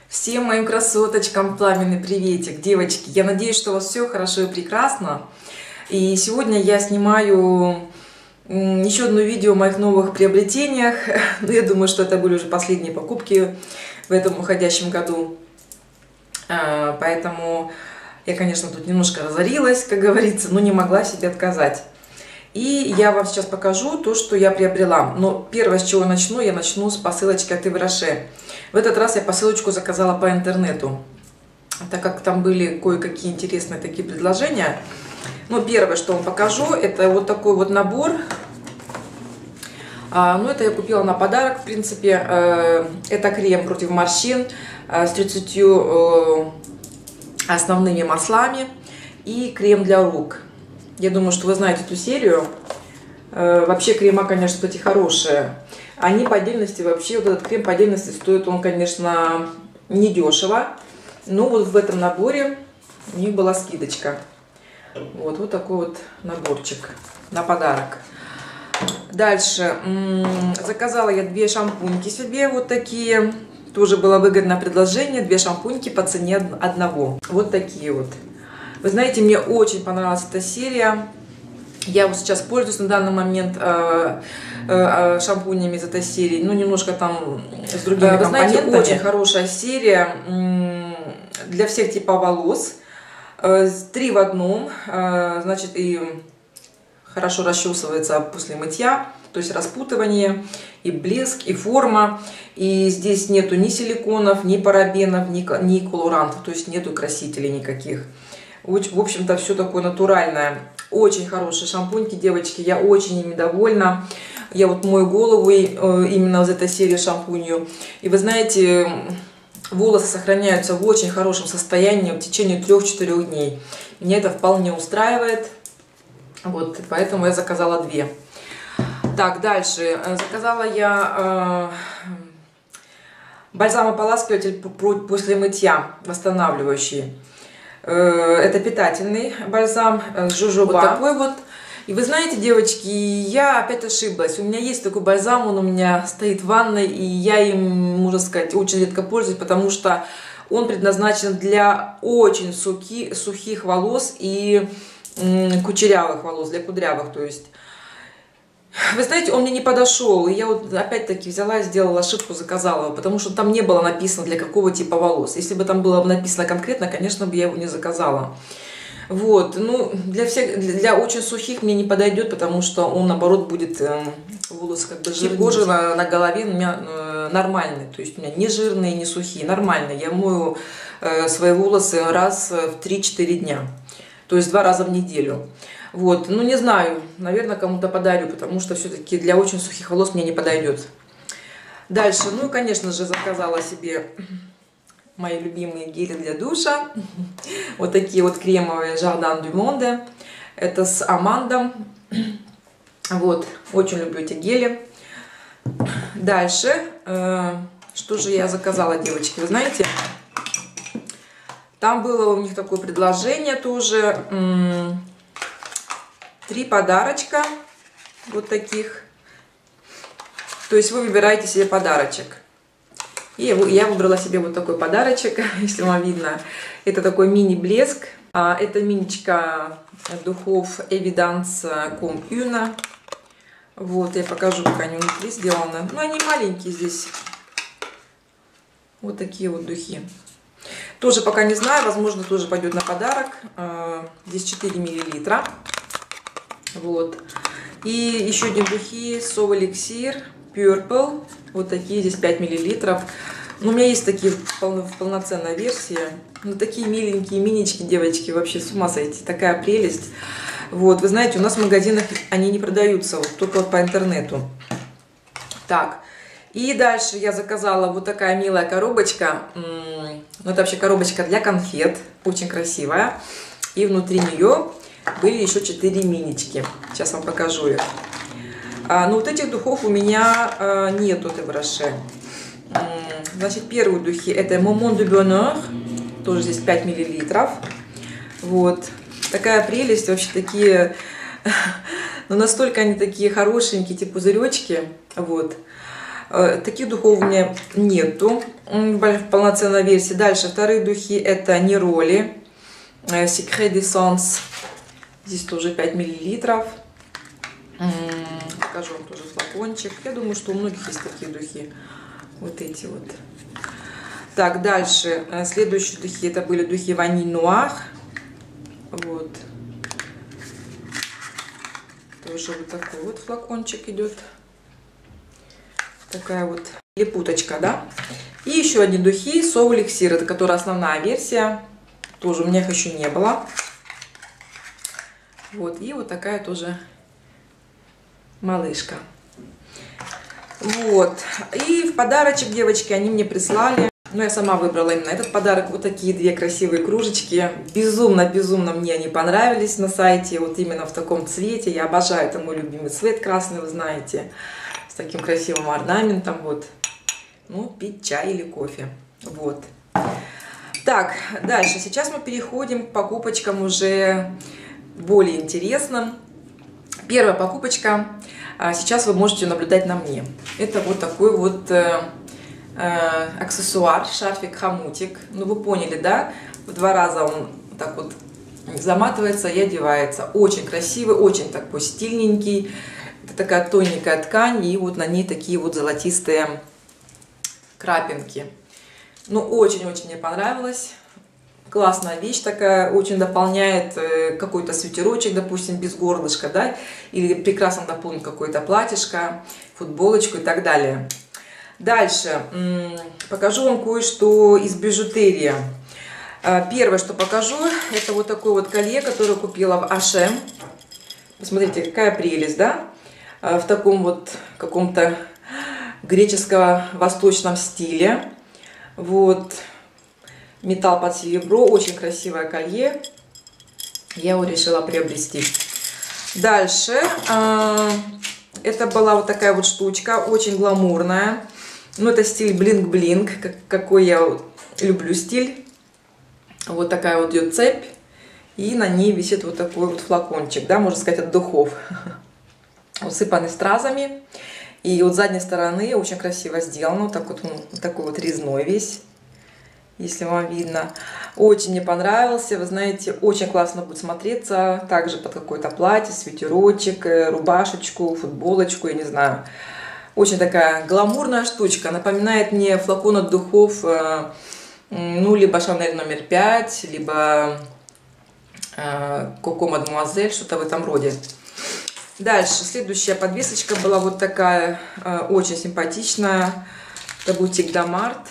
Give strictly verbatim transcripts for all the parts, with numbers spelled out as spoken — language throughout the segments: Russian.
Всем моим красоточкам пламенный приветик, девочки. Я надеюсь, что у вас все хорошо и прекрасно. И сегодня я снимаю еще одно видео о моих новых приобретениях. Ну, я думаю, что это были уже последние покупки в этом уходящем году. Поэтому я, конечно, тут немножко разорилась, как говорится, но не могла себе отказать. И я вам сейчас покажу то, что я приобрела. Но первое, с чего начну, я начну с посылочки от Yves Rocher. В этот раз я посылочку заказала по интернету, так как там были кое-какие интересные такие предложения. Ну, первое, что вам покажу, это вот такой вот набор. А, ну, это я купила на подарок, в принципе. Это крем против морщин с тридцатью основными маслами и крем для рук. Я думаю, что вы знаете эту серию. Вообще крема, конечно, эти хорошие. Они по отдельности, вообще вот этот крем по отдельности стоит, он, конечно, недешево. Но вот в этом наборе у них была скидочка. Вот, вот такой вот наборчик на подарок. Дальше. Заказала я две шампуньки себе, вот такие. Тоже было выгодное предложение. Две шампуньки по цене одного. Вот такие вот. Вы знаете, мне очень понравилась эта серия. Я вот сейчас пользуюсь на данный момент э, э, шампунями из этой серии, ну немножко там с другими Вы компонентами. Знаете, очень хорошая серия для всех типов волос. Три в одном, значит, и хорошо расчесывается после мытья, то есть распутывание, и блеск, и форма. И здесь нету ни силиконов, ни парабенов, ни, ни колорантов, то есть нету красителей никаких. В общем-то, все такое натуральное. Очень хорошие шампуньки, девочки. Я очень ими довольна. Я вот мою голову именно из этой серии шампунью. И вы знаете, волосы сохраняются в очень хорошем состоянии в течение трёх-четырёх дней. Меня это вполне устраивает. Вот, поэтому я заказала две. Так, дальше. Заказала я э, бальзам-ополаскиватель после мытья, восстанавливающий. Это питательный бальзам жожоба. Вот такой вот. И вы знаете, девочки, я опять ошиблась. У меня есть такой бальзам, он у меня стоит в ванной, и я им, можно сказать, очень редко пользуюсь, потому что он предназначен для очень сухих, сухих волос и м, кучерявых волос, для кудрявых, то есть. Вы знаете, он мне не подошел, и я вот опять-таки взяла и сделала ошибку, заказала его, потому что там не было написано, для какого типа волос. Если бы там было написано конкретно, конечно бы я его не заказала. Вот, ну, для всех, для очень сухих мне не подойдет, потому что он, наоборот, будет э, волосы как бы жирные. Кожа на, на голове у меня э, нормальная, то есть у меня не жирные, не сухие, нормальные. Я мою э, свои волосы раз в три-четыре дня, то есть два раза в неделю. Вот, ну не знаю, наверное, кому-то подарю, потому что все-таки для очень сухих волос мне не подойдет. Дальше, ну и, конечно же, заказала себе мои любимые гели для душа. Вот такие вот кремовые Jardin du Monde. Это с амандом. Вот, очень люблю эти гели. Дальше, э, что же я заказала, девочки, вы знаете? Там было у них такое предложение тоже. Три подарочка, вот таких. То есть вы выбираете себе подарочек. И я выбрала себе вот такой подарочек, если вам видно. Это такой мини-блеск. Это миничка духов Evidence Comme Une. Вот, я покажу, как они внутри сделаны. Ну, они маленькие здесь. Вот такие вот духи. Тоже пока не знаю, возможно, тоже пойдет на подарок. Здесь четыре миллилитра. Вот. И еще один духи Sauvage Elixir Purple. Вот такие, здесь пять миллилитров. Но у меня есть такие в, пол, в полноценной версии. Ну, такие миленькие минички, девочки, вообще с ума сойти. Такая прелесть. Вот, вы знаете, у нас в магазинах они не продаются, вот, только вот по интернету. Так, и дальше я заказала вот такая милая коробочка. Ну, это вообще коробочка для конфет, очень красивая. И внутри нее были еще четыре минички. Сейчас вам покажу их. А, ну, вот этих духов у меня а, нету от Yves Rocher. Значит, первые духи это Moment de Bonheur. Тоже здесь пять миллилитров. Вот. Такая прелесть. Вообще такие... Ну, настолько они такие хорошенькие, эти пузыречки. Вот. Таких духов у меня нету в полноценной версии. Дальше вторые духи это Neroli Secret d'Essence. Здесь тоже пять миллилитров. Покажу вам тоже флакончик. Я думаю, что у многих есть такие духи. Вот эти вот. Так, дальше. Следующие духи это были духи Vanille Noir. Вот. Тоже вот такой вот флакончик идет. Такая вот липуточка, да. И еще одни духи So Elixir, это которая основная версия. Тоже у меня их еще не было. Вот. И вот такая тоже малышка. Вот. И в подарочек, девочки, они мне прислали. Но я сама выбрала именно этот подарок. Вот такие две красивые кружечки. Безумно-безумно мне они понравились на сайте. Вот именно в таком цвете. Я обожаю, это мой любимый цвет красный, вы знаете. С таким красивым орнаментом. Вот. Ну, пить чай или кофе. Вот. Так, дальше. Сейчас мы переходим к покупочкам уже более интересным. Первая покупочка. Сейчас вы можете наблюдать на мне. Это вот такой вот э, э, аксессуар, шарфик-хомутик. Ну, вы поняли, да? В два раза он так вот заматывается и одевается. Очень красивый, очень такой стильненький. Это такая тоненькая ткань, и вот на ней такие вот золотистые крапинки. Ну, очень-очень мне понравилось. Классная вещь такая, очень дополняет какой-то свитерочек, допустим, без горлышка, да, или прекрасно дополнит какое-то платьишко, футболочку и так далее. Дальше покажу вам кое-что из бижутерии. Первое, что покажу, это вот такое вот колье, которое купила в эйч энд эм. Посмотрите, какая прелесть, да, в таком вот каком-то греческо-восточном стиле. Вот. Металл под серебро, очень красивое колье. Я его решила приобрести. Дальше. Э, это была вот такая вот штучка, очень гламурная. Ну, это стиль блинк-блинк, как, какой я люблю стиль. Вот такая вот идет цепь. И на ней висит вот такой вот флакончик, да, можно сказать, от духов. Усыпанный стразами. И вот с задней стороны очень красиво сделано. Вот, так вот, вот такой вот резной весь. Если вам видно. Очень мне понравился. Вы знаете, очень классно будет смотреться. Также под какое-то платье, свитерочек, рубашечку, футболочку, я не знаю. Очень такая гламурная штучка. Напоминает мне флакон от духов, ну, либо Шанель номер пять, либо Коко Мадемуазель, что-то в этом роде. Дальше, следующая подвесочка была вот такая, очень симпатичная. Это бутик Дамарт.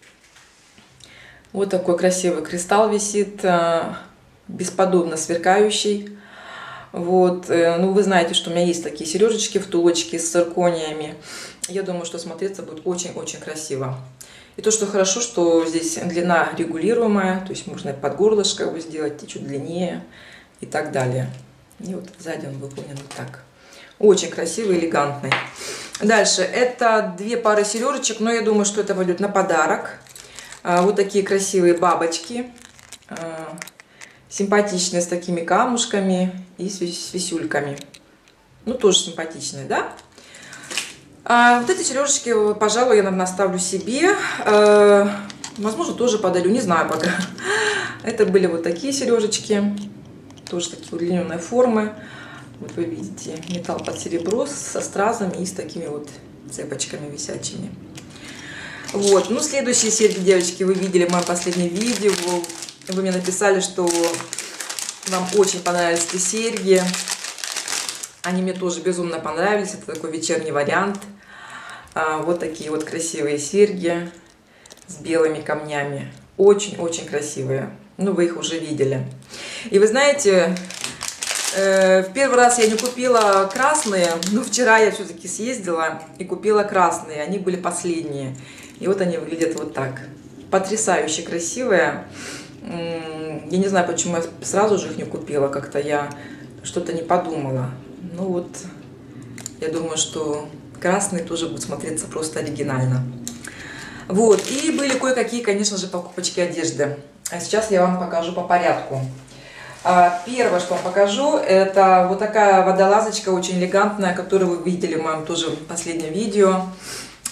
Вот такой красивый кристалл висит, бесподобно сверкающий. Вот. Ну, вы знаете, что у меня есть такие сережечки, втулочки с циркониями. Я думаю, что смотреться будет очень-очень красиво. И то, что хорошо, что здесь длина регулируемая, то есть можно под горлышко его сделать, и чуть длиннее и так далее. И вот сзади он выполнен вот так. Очень красивый, элегантный. Дальше, это две пары сережечек, но я думаю, что это пойдет на подарок. Вот такие красивые бабочки, симпатичные, с такими камушками и с висюльками. Ну, тоже симпатичные, да? А вот эти сережечки, пожалуй, я, наверное, оставлю себе. Возможно, тоже подарю, не знаю пока. Это были вот такие сережечки, тоже такие удлиненные формы. Вот вы видите, металл под серебро со стразами и с такими вот цепочками висячими. Вот, ну, следующие серьги, девочки, вы видели в моем последнем видео. Вы мне написали, что вам очень понравились эти серьги. Они мне тоже безумно понравились. Это такой вечерний вариант. А, вот такие вот красивые серьги с белыми камнями. Очень-очень красивые. Ну, вы их уже видели. И вы знаете, э, в первый раз я не купила красные, но вчера я все-таки съездила и купила красные. Они были последние. И вот они выглядят вот так. Потрясающе красивые. Я не знаю, почему я сразу же их не купила. Как-то я что-то не подумала. Ну вот, я думаю, что красные тоже будут смотреться просто оригинально. Вот, и были кое-какие, конечно же, покупочки одежды. А сейчас я вам покажу по порядку. Первое, что вам покажу, это вот такая водолазочка, очень элегантная, которую вы видели в моем тоже последнем видео.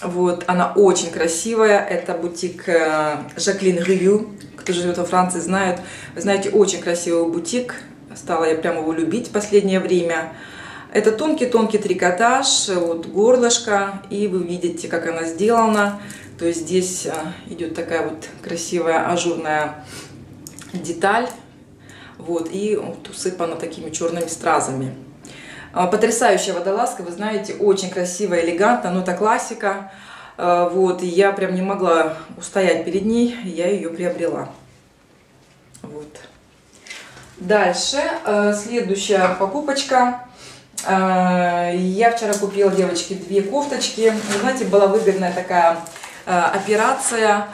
Вот, она очень красивая. Это бутик Жаклин Рию. Кто живет во Франции, знает. Вы знаете, очень красивый бутик. Стала я прямо его любить в последнее время. Это тонкий-тонкий трикотаж, вот горлышко. И вы видите, как она сделана. То есть здесь идет такая вот красивая ажурная деталь. Вот, и вот усыпана такими черными стразами. Потрясающая водолазка, вы знаете, очень красивая, элегантная, но это классика. Вот, и я прям не могла устоять перед ней, я ее приобрела. Вот. Дальше, следующая покупочка. Я вчера купила, девочки, две кофточки. Вы знаете, была выгодная такая операция.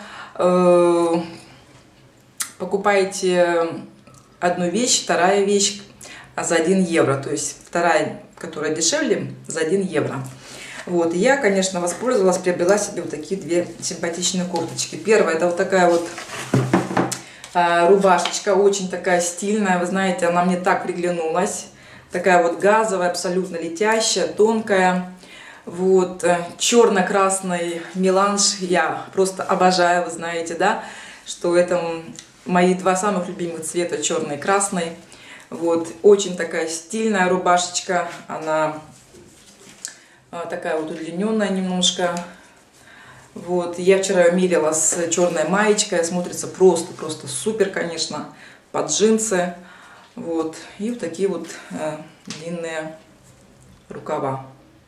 Покупаете одну вещь, вторая вещь за один евро. То есть вторая, которая дешевле, за один евро. Вот, и я, конечно, воспользовалась, приобрела себе вот такие две симпатичные кофточки. Первая, это вот такая вот а, рубашечка, очень такая стильная, вы знаете, она мне так приглянулась. Такая вот газовая, абсолютно летящая, тонкая. Вот, черно-красный меланж я просто обожаю, вы знаете, да, что это мои два самых любимых цвета, черный и красный. Вот, очень такая стильная рубашечка, она такая вот удлиненная немножко. Вот, я вчера ее мерила с черной маечкой, смотрится просто-просто супер, конечно, под джинсы. Вот, и вот такие вот э, длинные рукава.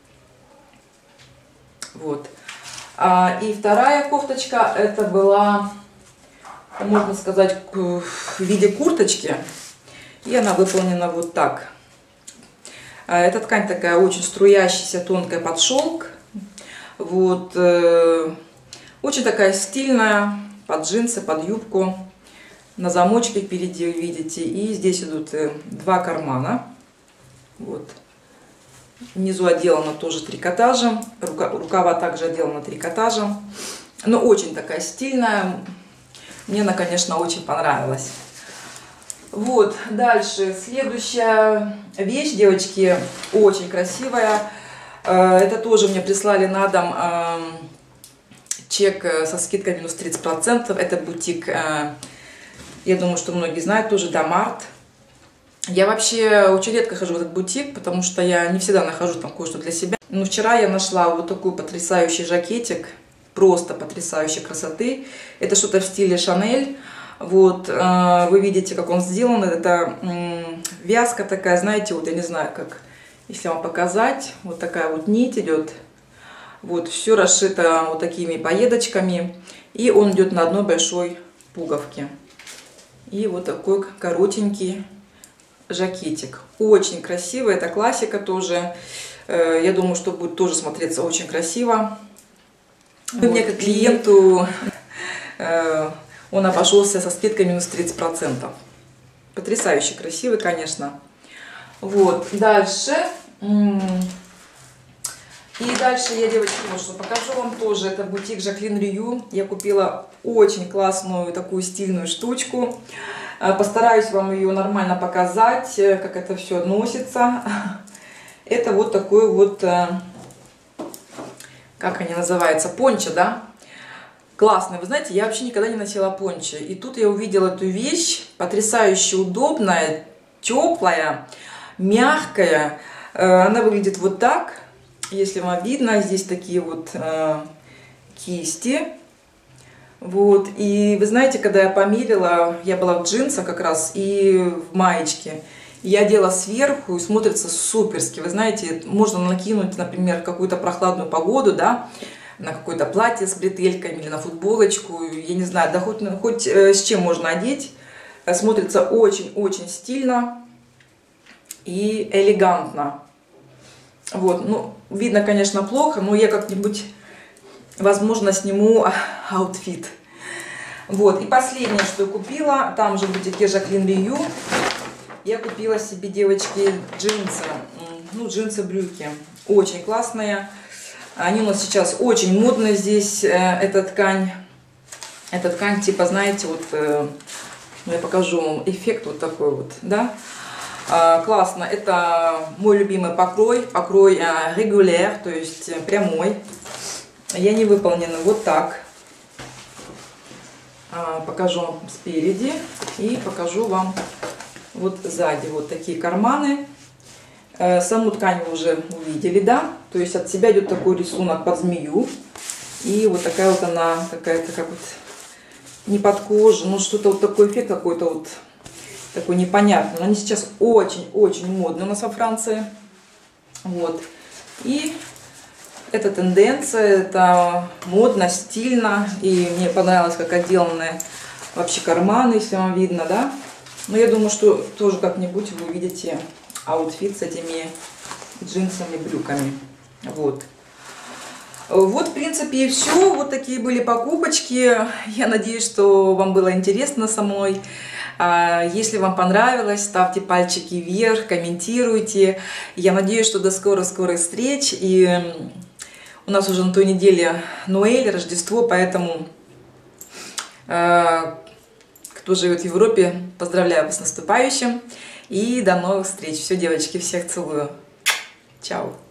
Вот. А, и вторая кофточка, это была, можно сказать, в виде курточки. И она выполнена вот так. Эта ткань такая очень струящаяся, тонкая под шелк. Вот. Очень такая стильная, под джинсы, под юбку. На замочке впереди вы видите. И здесь идут два кармана. Вот. Внизу отделана тоже трикотажем. Рукава также отделана трикотажем. Но очень такая стильная. Мне она, конечно, очень понравилась. Вот, дальше. Следующая вещь, девочки, очень красивая. Это тоже мне прислали на дом чек со скидкой минус тридцать процентов. Это бутик, я думаю, что многие знают, тоже Домарт. Я вообще очень редко хожу в этот бутик, потому что я не всегда нахожу там кое-что для себя. Но вчера я нашла вот такой потрясающий жакетик, просто потрясающей красоты. Это что-то в стиле Шанель. Вот, вы видите, как он сделан. Это вязка такая, знаете, вот я не знаю, как, если вам показать, вот такая вот нить идет. Вот, все расшито вот такими пайеточками. И он идет на одной большой пуговке. И вот такой коротенький жакетик. Очень красивый, это классика тоже. Я думаю, что будет тоже смотреться очень красиво. Вот. Мне как клиенту он обошелся со скидкой минус тридцать процентов. Потрясающе красивый, конечно. Вот, дальше. И дальше я, девочки, вот что покажу вам тоже. Это бутик Жаклин Рию. Я купила очень классную такую стильную штучку. Постараюсь вам ее нормально показать, как это все носится. Это вот такой вот, как они называются, пончо, да? Классный. Вы знаете, я вообще никогда не носила пончо. И тут я увидела эту вещь, потрясающе удобная, теплая, мягкая. Она выглядит вот так. Если вам видно, здесь такие вот э, кисти. Вот. И вы знаете, когда я померила, я была в джинсах как раз и в маечке. Я одела сверху и смотрится суперски. Вы знаете, можно накинуть, например, какую-то прохладную погоду, да, на какое-то платье с бретельками или на футболочку. Я не знаю, да хоть, хоть э, с чем можно одеть. Смотрится очень-очень стильно и элегантно. Вот, ну, видно, конечно, плохо, но я как-нибудь, возможно, сниму аутфит. Вот, и последнее, что я купила, там же в бутике Жаклин Рию, я купила себе, девочки, джинсы, ну, джинсы-брюки, очень классные. Они у нас сейчас очень модные здесь, эта ткань, эта ткань, типа, знаете, вот, ну, я покажу вам эффект вот такой вот, да. Классно, это мой любимый покрой, покрой регуляр, то есть прямой. И они выполнены вот так. Покажу вам спереди и покажу вам вот сзади. Вот такие карманы. Саму ткань вы уже увидели, да? То есть от себя идет такой рисунок под змею. И вот такая вот она, какая-то как вот не под кожу, но что-то вот такой эффект какой-то вот такой непонятный. Но они сейчас очень-очень модны у нас во Франции. Вот. И это тенденция, это модно, стильно. И мне понравилось, как отделаны вообще карманы, если вам видно, да? Но я думаю, что тоже как-нибудь вы увидите аутфит с этими джинсами, брюками. Вот. Вот, в принципе, и все. Вот такие были покупочки. Я надеюсь, что вам было интересно со мной. Если вам понравилось, ставьте пальчики вверх, комментируйте. Я надеюсь, что до скорых-скорых встреч. И у нас уже на той неделе Ноэль, Рождество, поэтому кто живет в Европе, поздравляю вас с наступающим. И до новых встреч. Все, девочки, всех целую. Чао.